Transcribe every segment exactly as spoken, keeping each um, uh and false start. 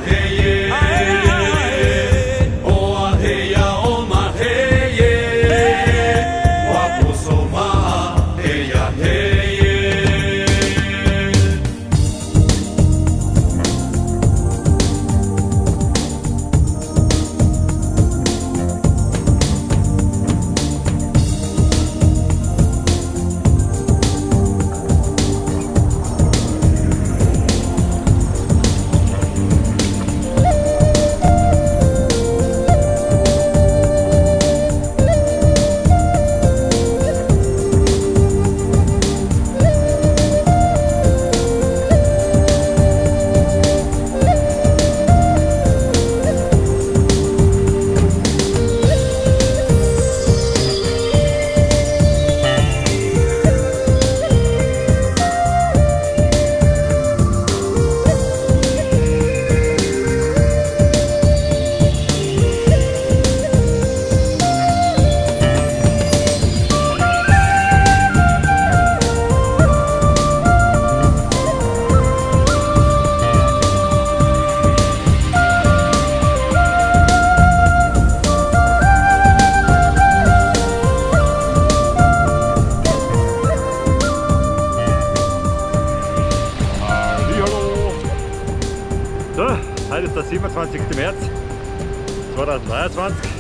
Heute ist der siebenundzwanzigste März zweitausenddreiundzwanzig.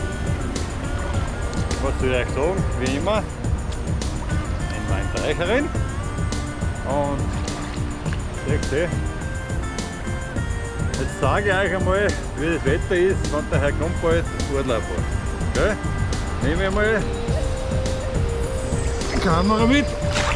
Was soll ich euch sagen? Wie immer in meinem Teicherin. Und seht ihr, jetzt sage ich euch einmal, wie das Wetter ist, wenn der Herr Kumpel Urlaub hat. Okay? Nehme ich mal die Kamera mit.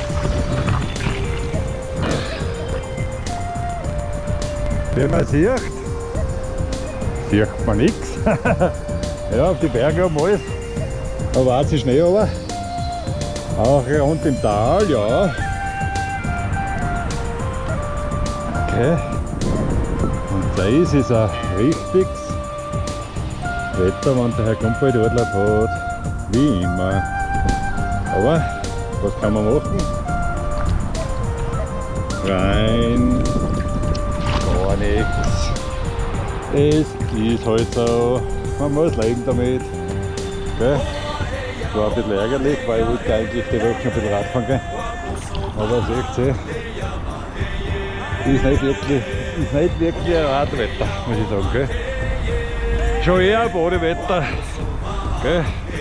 Wie man sieht, sieht man nichts. Ja, auf die Berge oben alles. Da war es Schnee aber. Auch rund im Tal, ja. Okay. Und das ist ein richtiges Wetter, wenn der Herr Kumpel Urlaub hat. Wie immer. Aber was kann man machen? Rein. Gar nichts. Es ist halt so, man muss leben damit. Okay? Das war ein bisschen ärgerlich, weil ich wollte eigentlich die Woche ein bisschen Radfahren gehen. Aber seht ihr, ist nicht wirklich, ist nicht wirklich ein Radwetter, muss ich sagen. Okay? Schon eher ein Badewetter. Okay?